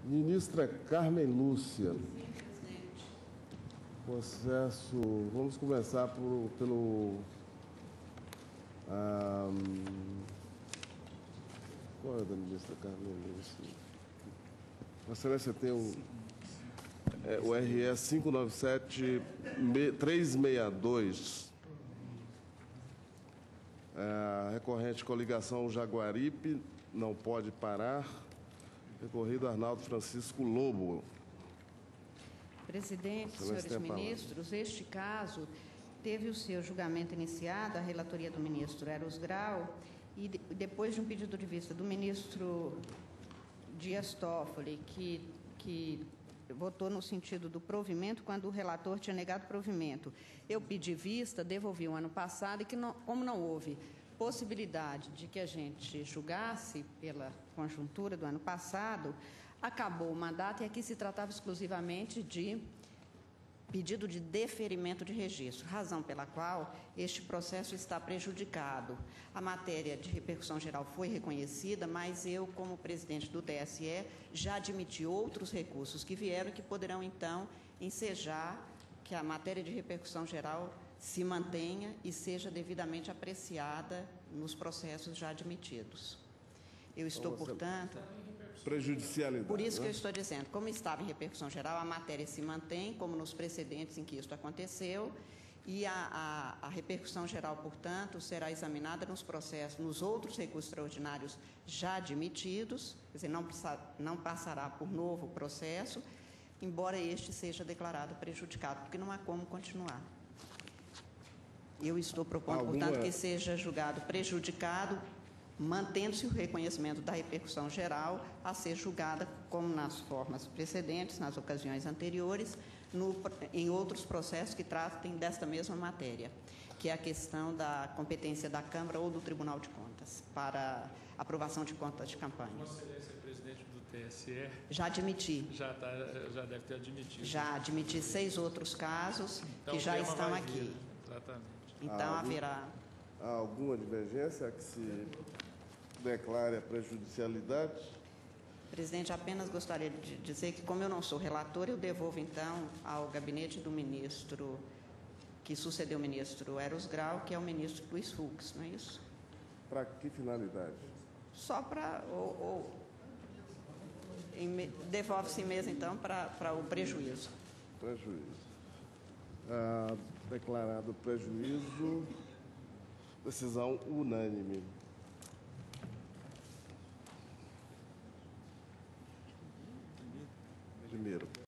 Ministra Carmen Lúcia. Sim, presidente. Processo. Vamos começar pelo. Qual é da ministra Carmen Lúcia? Vossa Excelência tem o RS 597-362. Recorrente coligação Jaguaripe, não pode parar. Recorrido Arnaldo Francisco Lobo. Presidente, senhores ministros, este caso teve o seu julgamento iniciado, a relatoria do ministro Eros Grau, e depois de um pedido de vista do ministro Dias Toffoli, que votou no sentido do provimento, quando o relator tinha negado provimento. Eu pedi vista, devolvi o ano passado, e como não houve possibilidade de que a gente julgasse pela conjuntura do ano passado, acabou o mandato, e aqui se tratava exclusivamente de pedido de deferimento de registro, razão pela qual este processo está prejudicado. A matéria de repercussão geral foi reconhecida, mas eu, como presidente do TSE, já admiti outros recursos que vieram e que poderão, então, ensejar que a matéria de repercussão geral se mantenha e seja devidamente apreciada nos processos já admitidos. Eu estou, portanto... Prejudicialidade. Por isso que eu estou dizendo, como estava em repercussão geral, a matéria se mantém, como nos precedentes em que isso aconteceu, e a repercussão geral, portanto, será examinada nos processos, nos outros recursos extraordinários já admitidos, quer dizer, não passará por novo processo, embora este seja declarado prejudicado, porque não há como continuar. Eu estou propondo, portanto, que seja julgado prejudicado, mantendo-se o reconhecimento da repercussão geral a ser julgada, como nas formas precedentes, nas ocasiões anteriores, em outros processos que tratem desta mesma matéria, que é a questão da competência da Câmara ou do Tribunal de Contas para aprovação de contas de campanha. Vossa Excelência, presidente do TSE... Já admiti. Já deve ter admitido. Já admiti 6 outros casos então, que já estão aqui. Exatamente. Então, haverá... Há alguma divergência que se declare a prejudicialidade? Presidente, apenas gostaria de dizer que, como eu não sou relator, eu devolvo, então, ao gabinete do ministro que sucedeu o ministro Eros Grau, que é o ministro Luiz Fux, não é isso? Para que finalidade? Só para... devolve-se mesmo, então, para o prejuízo. Prejuízo. Declarado prejuízo, decisão unânime. Primeiro.